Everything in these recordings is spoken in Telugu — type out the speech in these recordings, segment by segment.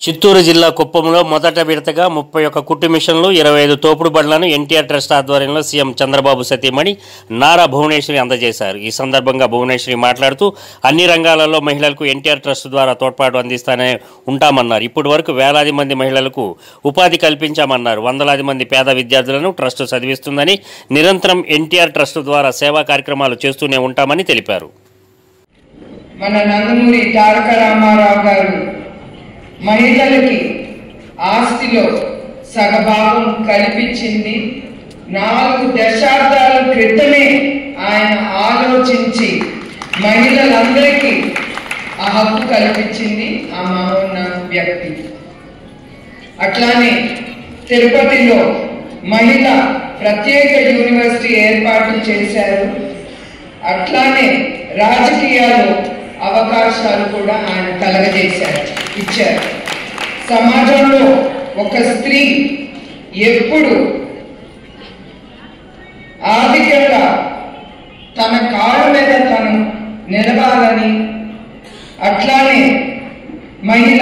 చిత్తూరు జిల్లా కుప్పంలో మొదట విడతగా 31 కుట్టు మిషన్లు 25 తోపుడు బండ్లను ఎన్టీఆర్ ట్రస్ట్ ఆధ్వర్యంలో సీఎం చంద్రబాబు సతీమణి నారా భువనేశ్వరి అందజేశారు. ఈ సందర్భంగా భువనేశ్వరి మాట్లాడుతూ అన్ని రంగాలలో మహిళలకు ఎన్టీఆర్ ట్రస్ట్ ద్వారా తోడ్పాటు అందిస్తానే ఉంటామన్నారు. ఇప్పటి వరకు వేలాది మంది మహిళలకు ఉపాధి కల్పించామన్నారు. వందలాది మంది పేద విద్యార్థులను ట్రస్ట్ చదివిస్తుందని, నిరంతరం ఎన్టీఆర్ ట్రస్ట్ ద్వారా సేవా కార్యక్రమాలు చేస్తూనే ఉంటామని తెలిపారు. మన నందమూరి తారక రామారావు గారు మహిళలకి ఆస్తిలో సగభాగం కల్పించింది 4 దశాబ్దాల క్రితమే ఆయన ఆలోచించి మహిళలందరికీ ఆ హక్కు కల్పించింది ఆ మహోన్న వ్యక్తి. అట్లానే తిరుపతిలో మహిళ ప్రత్యేక యూనివర్సిటీ ఏర్పాటు చేశారు. అట్లానే రాజకీయాల్లో అవకాశాలు కూడా ఆయన కలగజేశారు, ఇచ్చారు. సమాజంలో ఒక స్త్రీ ఎప్పుడు ఆర్థికంగా తన కాళ్ళ మీద తను నిలవాలని, అట్లానే మహిళ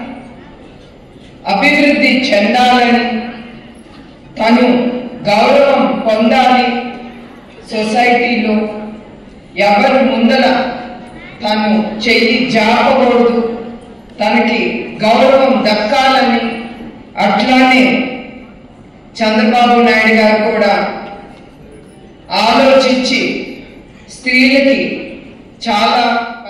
అభివృద్ధి చెందాలని, తను గౌరవం పొందాలి, సొసైటీలో ఎవరి ముందర తను చెయ్యి జాపకూడదు, తనకి గౌరవం దక్కాలని, అట్లానే చంద్రబాబు నాయుడు గారు కూడా ఆలోచించి స్త్రీలకి చాలా